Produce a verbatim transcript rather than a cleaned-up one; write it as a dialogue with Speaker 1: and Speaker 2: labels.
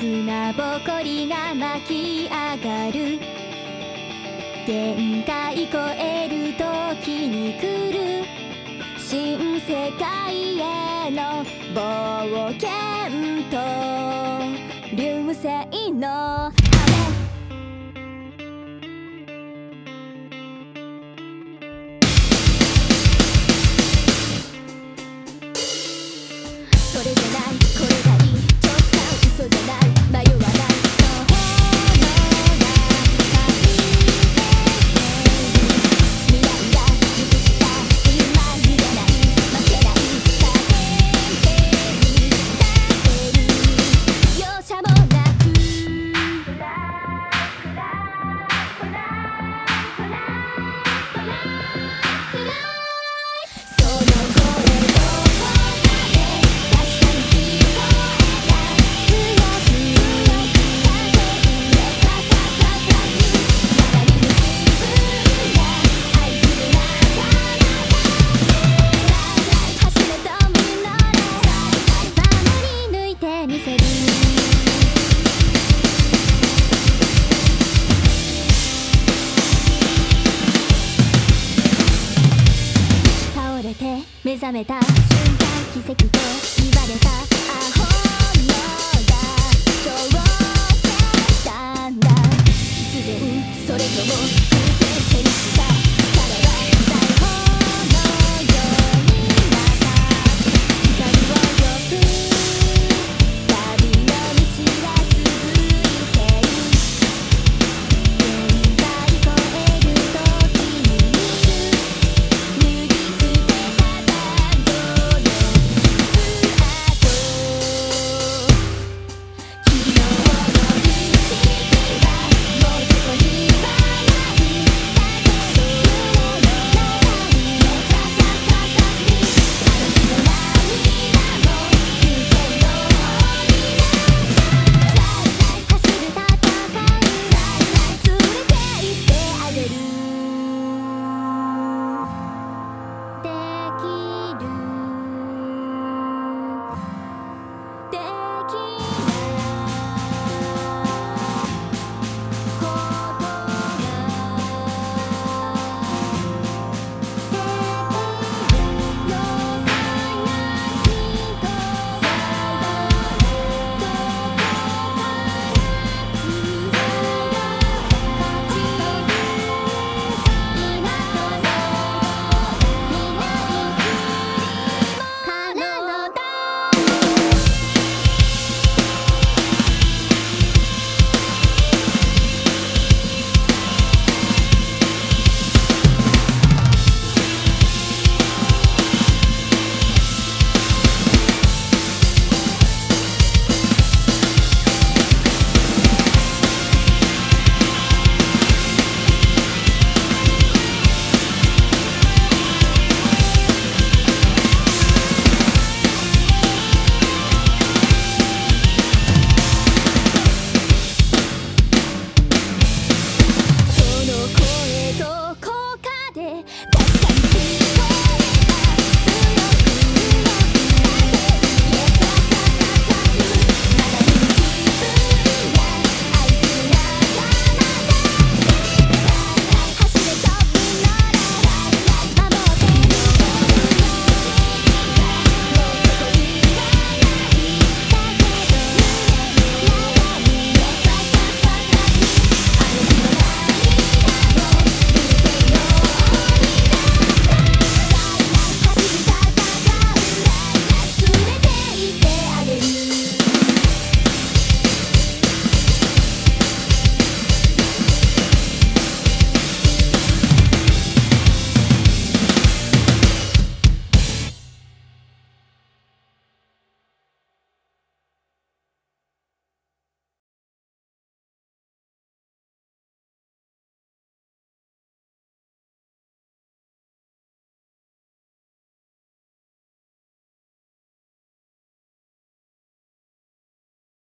Speaker 1: 砂ぼこりが巻き上がる。限界超える時に来る新世界への冒険と流星の雨。それじゃないこれがいい直感嘘じゃない迷わないそうのが未来が許した今揺れない負けない叫んでみたえる容赦もなくその声どこかで確かに聞こえた強く強く叫びれささささすまだ見ぬ自分が愛する仲間だ走れと実れ守り抜いてみせる。倒れて目覚めた瞬間奇跡と言われたアホの